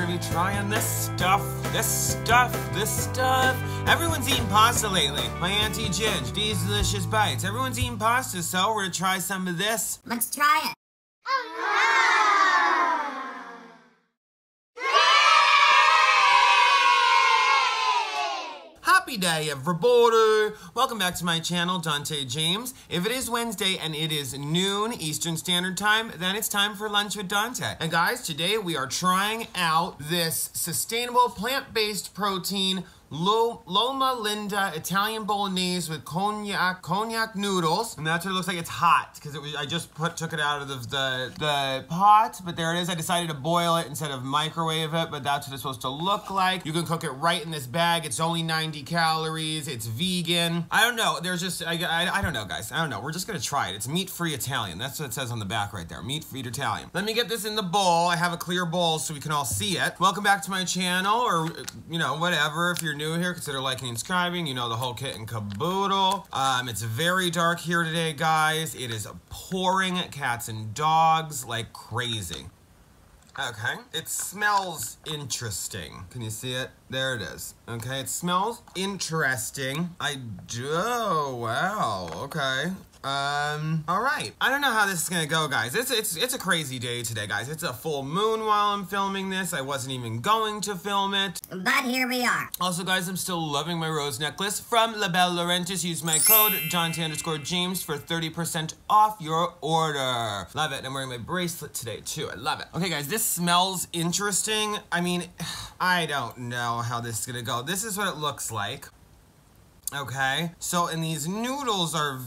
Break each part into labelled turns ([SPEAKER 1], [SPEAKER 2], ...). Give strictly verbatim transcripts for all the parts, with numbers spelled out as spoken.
[SPEAKER 1] gonna be trying this stuff, this stuff, this stuff. Everyone's eating pasta lately. My Auntie Ginge, these delicious bites. Everyone's eating pasta, so we're gonna try some of this.
[SPEAKER 2] Let's try it.
[SPEAKER 1] Happy day, everybody! Welcome back to my channel, Dante James. If it is Wednesday and it is noon Eastern Standard Time, then it's time for Lunch with Dante. And guys, today we are trying out this sustainable plant-based protein Lo Loma Linda Italian Bolognese with cognac cognac noodles, and that's what it looks like. It's hot because it was. I just put took it out of the, the the pot, but there it is. I decided to boil it instead of microwave it, but that's what it's supposed to look like. You can cook it right in this bag. It's only ninety calories. It's vegan. I don't know. There's just I, I, I don't know, guys. I don't know. We're just gonna try it. It's meat-free Italian. That's what it says on the back right there. Meat-free Italian. Let me get this in the bowl. I have a clear bowl so we can all see it. Welcome back to my channel, or you know whatever. If you're new here, consider liking and subscribing. You know the whole kit and caboodle. Um, it's very dark here today, guys. It is pouring cats and dogs like crazy. Okay, it smells interesting. Can you see it? There it is. Okay, it smells interesting. I do, oh, wow, okay. Um, all right. I don't know how this is gonna go, guys. It's it's it's a crazy day today, guys. It's a full moon while I'm filming this. I wasn't even going to film it.
[SPEAKER 2] But here we are.
[SPEAKER 1] Also, guys, I'm still loving my rose necklace from La Belle Laurentis. Use my code Dante underscore James for thirty percent off your order. Love it. I'm wearing my bracelet today, too. I love it. Okay, guys, this smells interesting. I mean, I don't know how this is gonna go. This is what it looks like. Okay, so, and these noodles are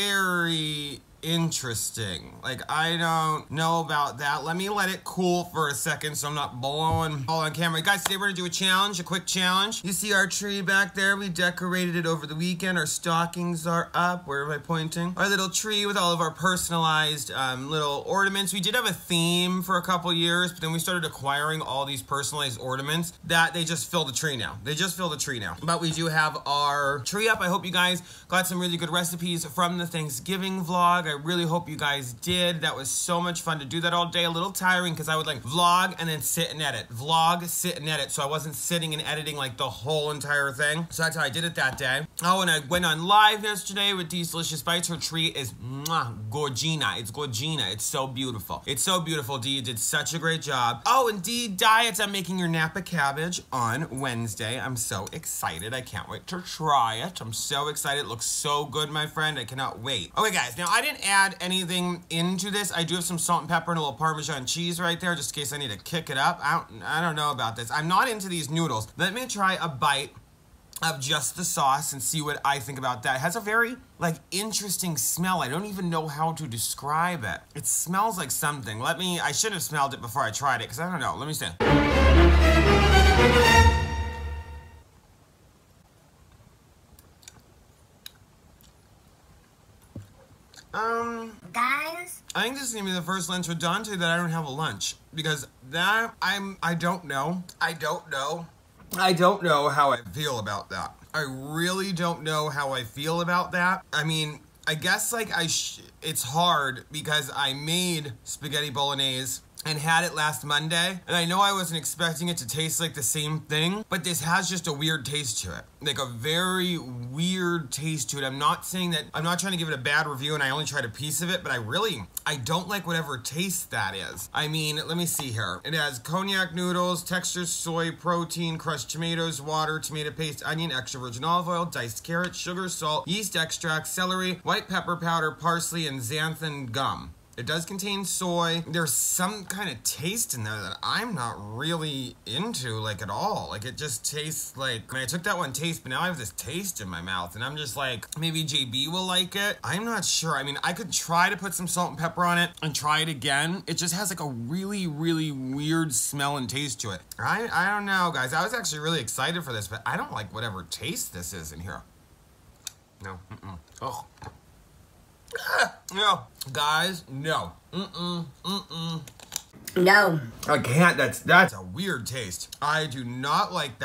[SPEAKER 1] very interesting. Like, I don't know about that. Let me let it cool for a second so I'm not blowing all on camera. Guys, today we're gonna do a challenge, a quick challenge. You see our tree back there? We decorated it over the weekend. Our stockings are up. Where am I pointing? Our little tree with all of our personalized um, little ornaments. We did have a theme for a couple years, but then we started acquiring all these personalized ornaments that they just fill the tree now. They just fill the tree now. But we do have our tree up. I hope you guys got some really good recipes from the Thanksgiving vlog. I really hope you guys did. That was so much fun to do that all day. A little tiring because I would like vlog and then sit and edit. Vlog, sit and edit. So I wasn't sitting and editing like the whole entire thing. So that's how I did it that day. Oh, and I went on live yesterday with these delicious bites. Her tree is mwah, gorgina. It's gorgina. It's so beautiful. It's so beautiful. Dee, you did such a great job. Oh, and Dee Diets, I'm making your Napa cabbage on Wednesday. I'm so excited. I can't wait to try it. I'm so excited. It looks so good, my friend. I cannot wait. Okay, guys. Now, I didn't add anything into this. I do have some salt and pepper and a little Parmesan cheese right there, just in case I need to kick it up. I don't, I don't know about this. I'm not into these noodles. Let me try a bite of just the sauce and see what I think about that. It has a very, like, interesting smell. I don't even know how to describe it. It smells like something. Let me, I should have smelled it before I tried it, because I don't know. Let me see. Um,
[SPEAKER 2] guys,
[SPEAKER 1] I think this is gonna be the first lunch with Dante that I don't have a lunch, because that I'm I don't know. I don't know. I don't know how I feel about that. I really don't know how I feel about that. I mean, I guess like I sh it's hard because I made spaghetti bolognese and had it last Monday, and I know I wasn't expecting it to taste like the same thing, but this has just a weird taste to it. Like a very weird taste to it. I'm not saying that, I'm not trying to give it a bad review and I only tried a piece of it, but I really, I don't like whatever taste that is. I mean, let me see here. It has cognac noodles, textured soy, protein, crushed tomatoes, water, tomato paste, onion, extra virgin olive oil, diced carrot, sugar, salt, yeast extract, celery, white pepper powder, parsley, and xanthan gum. It does contain soy. There's some kind of taste in there that I'm not really into, like, at all. Like, it just tastes like, I mean, I took that one taste, but now I have this taste in my mouth, and I'm just like, maybe J B will like it. I'm not sure. I mean, I could try to put some salt and pepper on it and try it again. It just has, like, a really, really weird smell and taste to it. I, I don't know, guys. I was actually really excited for this, but I don't like whatever taste this is in here. No. Mm-mm. Oh. No, guys, no. Mm-mm, mm-mm.
[SPEAKER 2] No.
[SPEAKER 1] I can't, that's, that's a weird taste. I do not like that.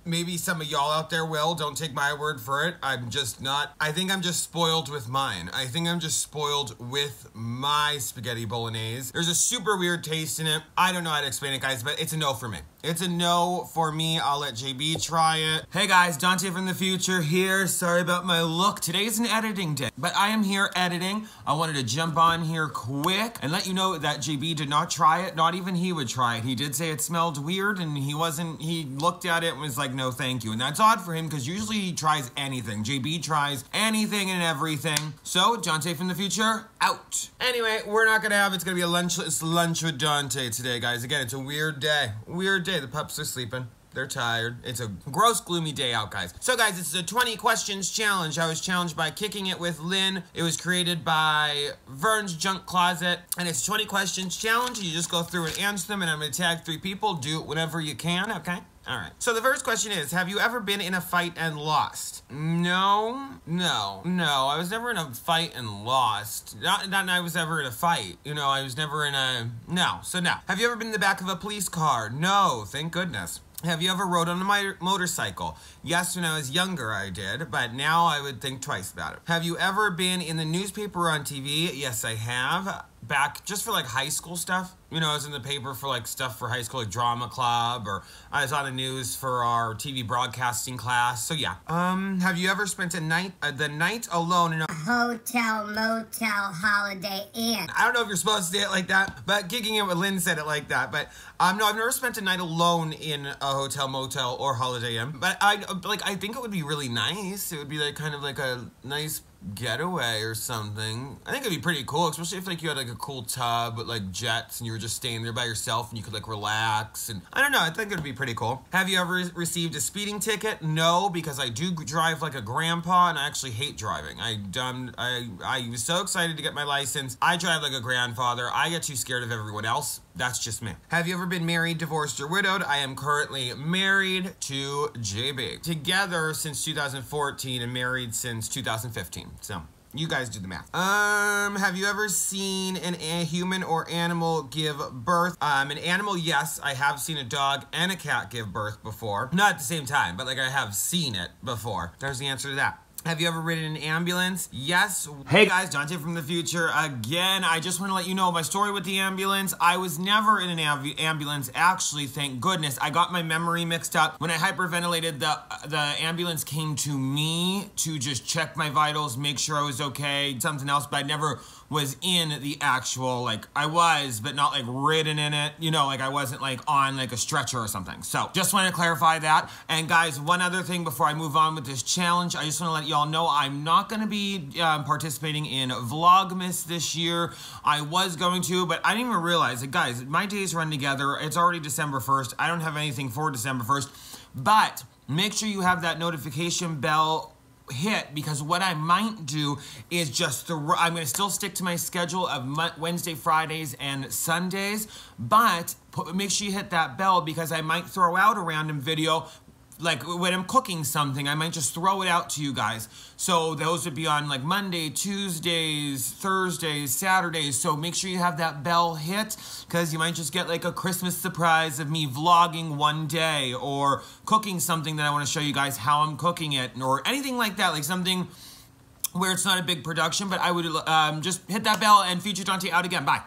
[SPEAKER 1] Maybe some of y'all out there will. Don't take my word for it. I'm just not. I think I'm just spoiled with mine. I think I'm just spoiled with my spaghetti bolognese. There's a super weird taste in it. I don't know how to explain it, guys, but it's a no for me. It's a no for me. I'll let J B try it. Hey guys, Dante from the future here. Sorry about my look. Today's an editing day, but I am here editing. I wanted to jump on here quick and let you know that J B did not try it. Not even he would try it. He did say it smelled weird, and he wasn't, he looked at it and was like, no thank you. And that's odd for him because usually he tries anything. J B tries anything and everything. So, Dante from the future, out. Anyway, we're not gonna have, it's gonna be a lunchless lunch with Dante today, guys. Again, it's a weird day. Weird day. The pups are sleeping. They're tired. It's a gross, gloomy day out, guys. So, guys, it's a twenty questions challenge. I was challenged by Kicking It with Lynn. It was created by Vern's Junk Closet, and it's twenty questions challenge. You just go through and answer them, and I'm gonna tag three people. Do it whenever you can, okay? All right. So the first question is, have you ever been in a fight and lost? No, no, no. I was never in a fight and lost. Not that I was ever in a fight. You know, I was never in a, no. So no. Have you ever been in the back of a police car? No, thank goodness. Have you ever rode on a mi- motorcycle? Yes, when I was younger I did, but now I would think twice about it. Have you ever been in the newspaper or on T V? Yes, I have. Back just for like high school stuff. You know, I was in the paper for like stuff for high school, like drama club, or I was on the news for our T V broadcasting class. So yeah. Um, have you ever spent a night, uh, the night alone in a
[SPEAKER 2] Hotel, motel, holiday inn.
[SPEAKER 1] I don't know if you're supposed to say it like that, but Kicking It with Lynn said it like that. But um, no, I've never spent a night alone in a hotel, motel, or holiday inn. But I like, I think it would be really nice. It would be like kind of like a nice getaway or something. I think it'd be pretty cool, especially if like you had like a cool tub with like jets and you were just staying there by yourself and you could like relax. And I don't know, I think it'd be pretty cool. Have you ever received a speeding ticket? No, because I do drive like a grandpa and I actually hate driving. I done I I was so excited to get my license. I drive like a grandfather. I get too scared of everyone else. That's just me. Have you ever been married, divorced, or widowed? I am currently married to J B. Together since two thousand fourteen and married since two thousand fifteen. So, you guys do the math. Um, have you ever seen an, a human or animal give birth? Um, an animal, yes. I have seen a dog and a cat give birth before. Not at the same time, but like I have seen it before. There's the answer to that. Have you ever ridden an ambulance? Yes. Hey guys, Dante from the future again. I just want to let you know my story with the ambulance. I was never in an amb ambulance, actually, thank goodness. I got my memory mixed up. When I hyperventilated, the, the ambulance came to me to just check my vitals, make sure I was okay, something else, but I never was in the actual, like, I was, but not like ridden in it, you know, like I wasn't like on like a stretcher or something. So just want to clarify that. And guys, one other thing before I move on with this challenge, I just want to let y'all know I'm not going to be um, participating in Vlogmas this year. I was going to, but I didn't even realize that, guys, my days run together. It's already December first. I don't have anything for December first, but make sure you have that notification bell hit, because what I might do is just the I'm going to still stick to my schedule of Wednesday, Fridays, and Sundays, but put, make sure you hit that bell, because I might throw out a random video. Like when I'm cooking something, I might just throw it out to you guys. So those would be on like Monday, Tuesdays, Thursdays, Saturdays. So make sure you have that bell hit, because you might just get like a Christmas surprise of me vlogging one day or cooking something that I want to show you guys how I'm cooking it, or anything like that. Like something where it's not a big production, but I would um, just hit that bell and feature Dante out again. Bye.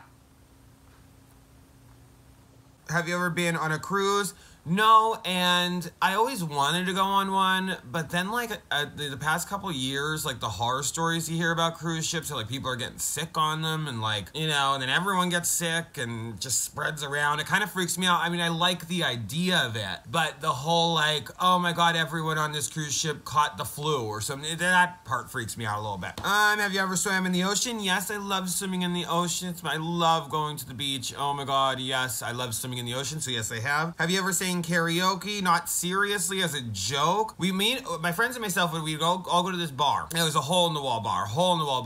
[SPEAKER 1] Have you ever been on a cruise? No, and I always wanted to go on one, but then like uh, the, the past couple years, like the horror stories you hear about cruise ships, are like people are getting sick on them, and like, you know, and then everyone gets sick and just spreads around. It kind of freaks me out. I mean, I like the idea of it, but the whole like, oh my God, everyone on this cruise ship caught the flu or something, that part freaks me out a little bit. Um, have you ever swam in the ocean? Yes, I love swimming in the ocean. It's my, I love going to the beach. Oh my God, yes, I love swimming in the ocean, so yes, I have. Have you ever sang karaoke? Not seriously, as a joke. We mean, my friends and myself, we'd go all go to this bar. It was a hole in the wall bar, hole in the wall bar.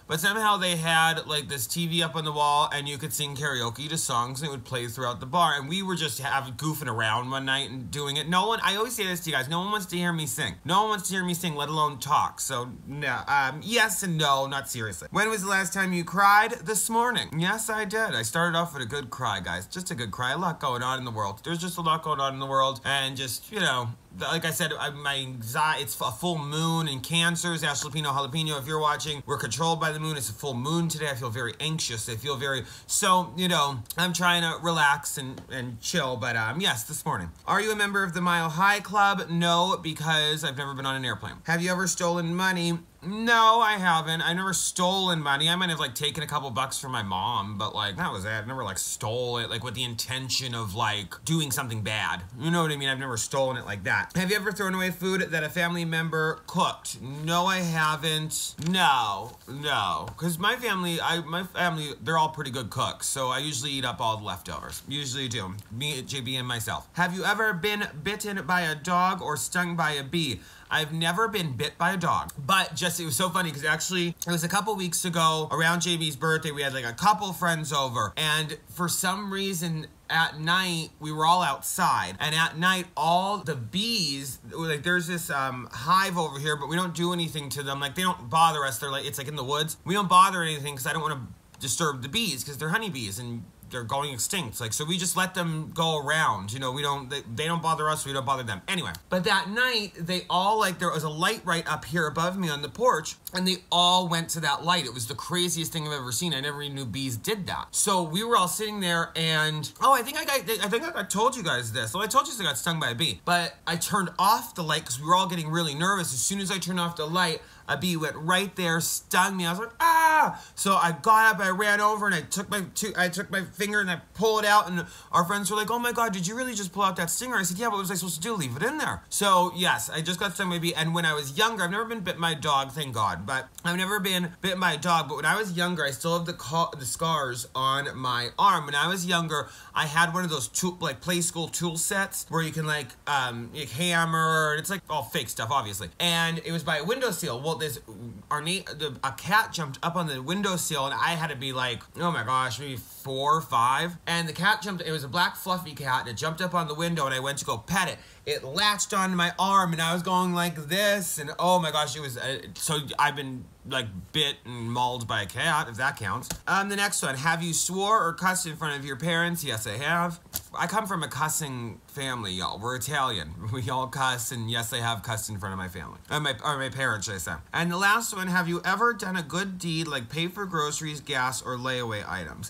[SPEAKER 1] but somehow they had like this T V up on the wall and you could sing karaoke to songs and it would play throughout the bar. And we were just having goofing around one night and doing it. No one, I always say this to you guys, no one wants to hear me sing. No one wants to hear me sing, let alone talk. So no, um, yes and no, not seriously. When was the last time you cried? This morning. Yes, I did. I started off with a good cry, guys. Just a good cry. A lot going on in the world. There's just a lot going on in the world. And just, you know, like I said, I, my anxiety, it's a full moon in Cancers, Ash Lupino Jalapeno, if you're watching, we're controlled by the moon. It's a full moon today. I feel very anxious. I feel very, so, you know, I'm trying to relax and, and chill, but um, yes, this morning. Are you a member of the Mile High Club? No, because I've never been on an airplane. Have you ever stolen money? No, I haven't. I never stolen money. I might have like taken a couple bucks from my mom, but like that was it. I never like stole it like with the intention of like doing something bad. You know what I mean? I've never stolen it like that. Have you ever thrown away food that a family member cooked? No, I haven't. No, no. Because my family, I my family, they're all pretty good cooks, so I usually eat up all the leftovers. Usually do. Me, J B, and myself. Have you ever been bitten by a dog or stung by a bee? I've never been bit by a dog, but just, it was so funny because actually it was a couple weeks ago around J B's birthday, we had like a couple friends over, and for some reason at night we were all outside, and at night all the bees, like there's this um, hive over here, but we don't do anything to them. Like they don't bother us. They're like, it's like in the woods. We don't bother anything because I don't want to disturb the bees because they're honeybees and they're going extinct. Like, so we just let them go around, you know, we don't, they, they don't bother us, we don't bother them. Anyway, but that night, they all, like, there was a light right up here above me on the porch, and they all went to that light. It was the craziest thing I've ever seen. I never even knew bees did that. So we were all sitting there, and, oh, I think I got, I think I told you guys this. Well, I told you I got stung by a bee, but I turned off the light because we were all getting really nervous. As soon as I turned off the light, a bee went right there, stung me. I was like, ah! So I got up, I ran over, and I took my two, I took my finger and I pulled it out, and our friends were like, oh my God, did you really just pull out that stinger? I said, yeah, what was I supposed to do? Leave it in there. So yes, I just got stung by a bee, and when I was younger, I've never been bit by a dog, thank God, but I've never been bit by a dog, but when I was younger, I still have the, the scars on my arm. When I was younger, I had one of those tool, like play school tool sets where you can like, um, like hammer, and it's like all fake stuff, obviously. And it was by a windowsill. Well, this, our the, a cat jumped up on the windowsill, and I had to be like, oh my gosh, maybe four or five. And the cat jumped, it was a black fluffy cat, and it jumped up on the window, and I went to go pet it. It latched onto my arm, and I was going like this, and oh my gosh, it was, uh, so I've been like bit and mauled by a cat, if that counts. Um, the next one, have you swore or cussed in front of your parents? Yes, I have. I come from a cussing family, y'all. We're Italian. We all cuss, and yes, I have cussed in front of my family. Or my, or my parents, should I say. And the last one, have you ever done a good deed like pay for groceries, gas, or layaway items?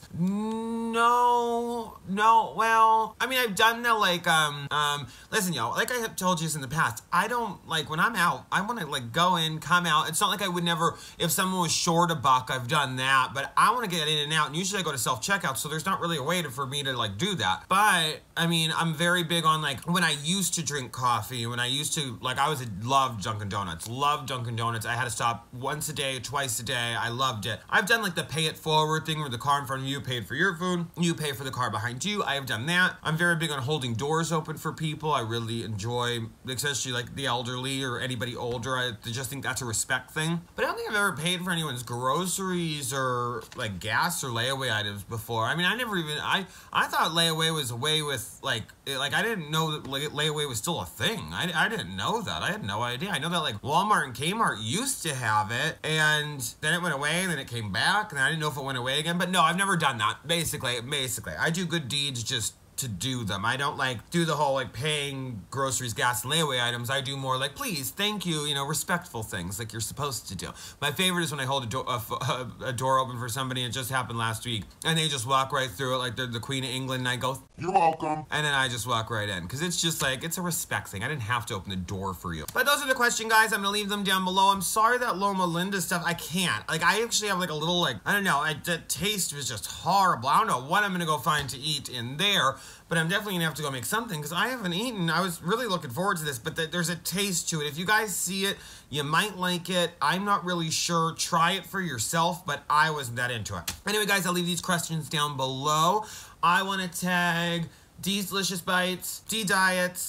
[SPEAKER 1] No, no, well, I mean, I've done the like, um, um, listen, y'all, like I have told you this in the past, I don't, like, when I'm out, I want to, like, go in, come out. It's not like I would never, if someone was short a buck, I've done that, but I want to get in and out, and usually I go to self-checkout, so there's not really a way to, for me to, like, do that. But, I mean, I'm very big on, like, when I used to drink coffee, when I used to, like, I was a, loved Dunkin' Donuts, loved Dunkin' Donuts. I had to stop once a day, twice a day. I loved it. I've done, like, the pay it forward thing where the car in front of you paid for your food, you pay for the car behind you. I have done that. I'm very big on holding doors open for people. I really enjoy, especially, like, the elderly or anybody older. I just think that's a respect thing. But I don't think I've ever paid for anyone's groceries or, like, gas or layaway items before. I mean, I never even, I, I thought layaway was a way with, like, it, like, I didn't know that, like, layaway was still a thing. I, I didn't know that. I had no idea. I know that, like, Walmart and Kmart used to have it, and then it went away, and then it came back, and I didn't know if it went away again. But no, I've never done that. Basically, basically. I do good deeds just to do them. I don't like do the whole like paying groceries, gas, and layaway items. I do more like please, thank you, you know, respectful things like you're supposed to do. My favorite is when I hold a, do a, a, a door open for somebody. It just happened last week, and they just walk right through it like they're the Queen of England, and I go, you're welcome, and then I just walk right in because it's just like it's a respect thing. I didn't have to open the door for you. But those are the questions, guys. I'm gonna leave them down below. I'm sorry that Loma Linda stuff, I can't. Like I actually have like a little like I don't know. I, the taste was just horrible. I don't know what I'm gonna go find to eat in there. But I'm definitely gonna have to go make something because I haven't eaten. I was really looking forward to this, but th there's a taste to it. If you guys see it, you might like it. I'm not really sure. Try it for yourself, but I wasn't that into it. Anyway, guys, I'll leave these questions down below. I want to tag D's Delicious Bites, D Diets,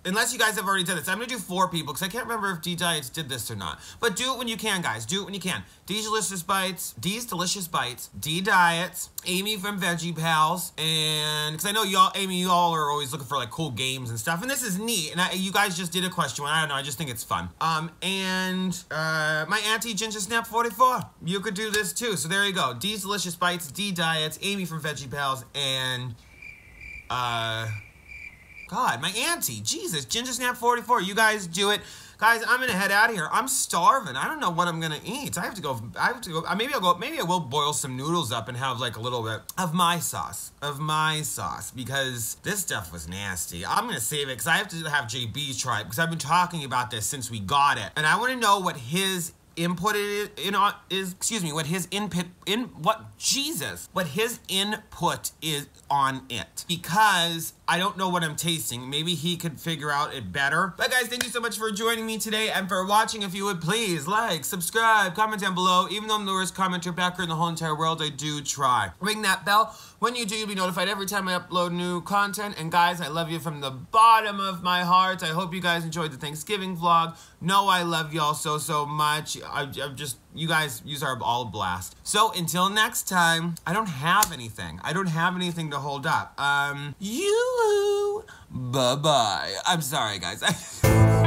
[SPEAKER 1] unless you guys have already done this. I'm gonna do four people because I can't remember if D Diets did this or not. But do it when you can, guys. Do it when you can. D's Delicious Bites, D's Delicious Bites, D Diets, Amy from Veggie Pals, and because I know y'all, Amy, y'all are always looking for like cool games and stuff, and this is neat. And I, you guys just did a question one. I don't know. I just think it's fun. Um, and uh, my auntie Ginger Snap forty-four. You could do this too. So there you go. D's Delicious Bites, D Diets, Amy from Veggie Pals, and uh, God, my auntie, Jesus, Ginger Snap forty-four. You guys do it. Guys, I'm gonna head out of here. I'm starving. I don't know what I'm gonna eat. I have to go. I have to go. Maybe I'll go. Maybe I will boil some noodles up and have like a little bit of my sauce, of my sauce, because this stuff was nasty. I'm gonna save it because I have to have J B try it because I've been talking about this since we got it, and I want to know what his input is, you know, is, excuse me, what his input, in, what, Jesus, what his input is on it. Because I don't know what I'm tasting. Maybe he could figure out it better. But guys, thank you so much for joining me today and for watching. If you would please like, subscribe, comment down below. Even though I'm the worst commenter backer in the whole entire world, I do try. Ring that bell. When you do, you'll be notified every time I upload new content. And guys, I love you from the bottom of my heart. I hope you guys enjoyed the Thanksgiving vlog. Know I love y'all so, so much. I, I'm just, you guys, you are all a blast. So until next time, I don't have anything. I don't have anything to hold up. Um, you, bye-bye. I'm sorry, guys.